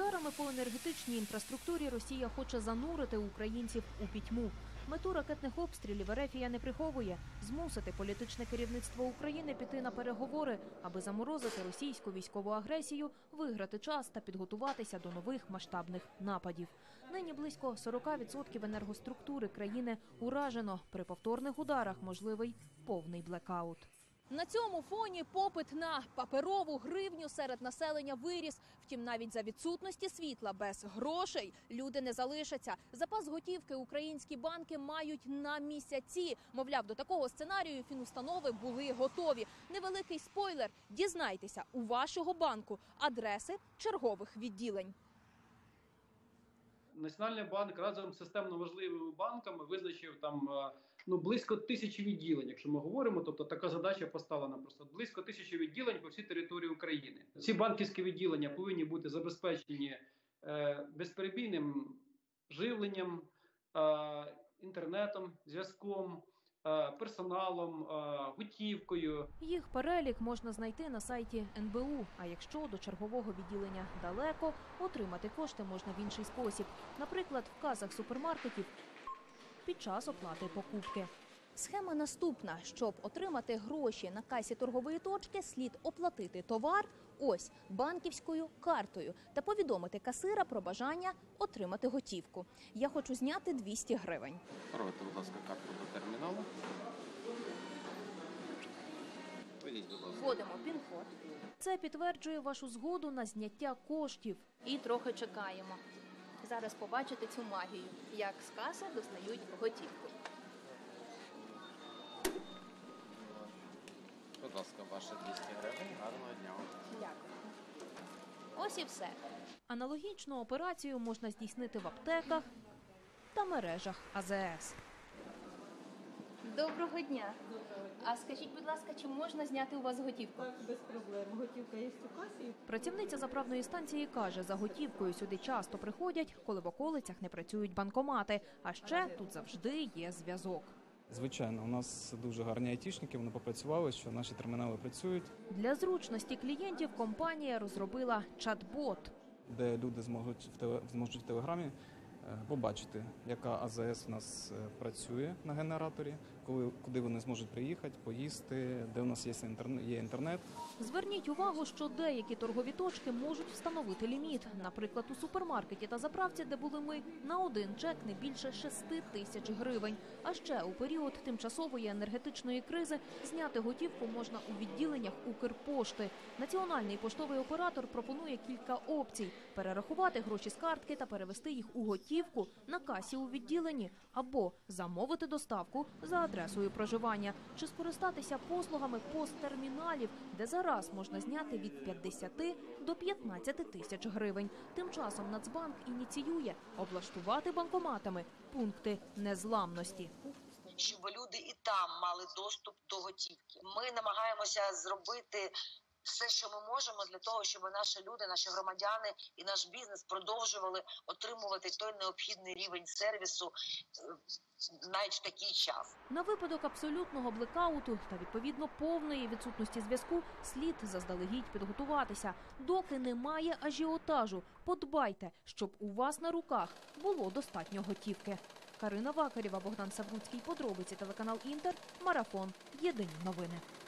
Ударами по енергетичній інфраструктурі Росія хоче занурити українців у пітьму. Мету ракетних обстрілів Ерефія не приховує – змусити політичне керівництво України піти на переговори, аби заморозити російську військову агресію, виграти час та підготуватися до нових масштабних нападів. Нині близько 40% енергоструктури країни уражено. При повторних ударах можливий повний блекаут. На цьому фоні попит на паперову гривню серед населення виріс. Втім, навіть за відсутності світла без грошей люди не залишаться. Запас готівки українські банки мають на місяці. Мовляв, до такого сценарію фінустанови були готові. Невеликий спойлер – дізнайтеся у вашого банку адреси чергових відділень. Національний банк разом з системно важливими банками визначив там близько 1000 відділень, якщо ми говоримо, тобто така задача поставлена просто близько 1000 відділень по всій території України. Ці банківські відділення повинні бути забезпечені безперебійним живленням, інтернетом, зв'язком, персоналом, готівкою. Їх перелік можна знайти на сайті НБУ. А якщо до чергового відділення далеко, отримати кошти можна в інший спосіб. Наприклад, в касах супермаркетів під час оплати покупки. Схема наступна. Щоб отримати гроші на касі торгової точки, слід оплатити товар ось банківською картою та повідомити касира про бажання отримати готівку. Я хочу зняти 200 гривень. Проведіть, будь ласка, карту до терміналу. Вводимо пін-код. Це підтверджує вашу згоду на зняття коштів. І трохи чекаємо. Зараз побачите цю магію, як з каси достають готівку. Будь ласка, ваші 200 гривень. Гарного дня. Дякую. Ось і все. Аналогічну операцію можна здійснити в аптеках та мережах АЗС. Доброго дня. А скажіть, будь ласка, чи можна зняти у вас готівку? Так, без проблем. Готівка є у касі. Працівниця заправної станції каже, за готівкою сюди часто приходять, коли в околицях не працюють банкомати. А ще тут завжди є зв'язок. Звичайно, у нас дуже гарні айтішники, вони попрацювали, що наші термінали працюють. Для зручності клієнтів компанія розробила чат-бот, де люди зможуть в Телеграмі побачити, яка АЗС в нас працює на генераторі, куди вони зможуть приїхати, поїсти, де у нас є інтернет. Зверніть увагу, що деякі торгові точки можуть встановити ліміт. Наприклад, у супермаркеті та заправці, де були ми, на один чек не більше 6000 гривень. А ще у період тимчасової енергетичної кризи зняти готівку можна у відділеннях Укрпошти. Національний поштовий оператор пропонує кілька опцій – перерахувати гроші з картки та перевести їх у готівку на касі у відділенні, або замовити доставку за адресою проживання, чи скористатися послугами посттерміналів, де зараз можна зняти від 50 до 15 тисяч гривень. Тим часом Нацбанк ініціює облаштувати банкоматами пункти незламності. Щоб люди і там мали доступ до готівки. Ми намагаємося зробити все, що ми можемо для того, щоб наші люди, наші громадяни і наш бізнес продовжували отримувати той необхідний рівень сервісу навіть в такий час. На випадок абсолютного блекауту та, відповідно, повної відсутності зв'язку слід заздалегідь підготуватися. Доки немає ажіотажу, подбайте, щоб у вас на руках було достатньо готівки. Карина Вакарєва, Богдан Савруцький. Подробиці телеканал Інтер. Марафон. Єдині новини.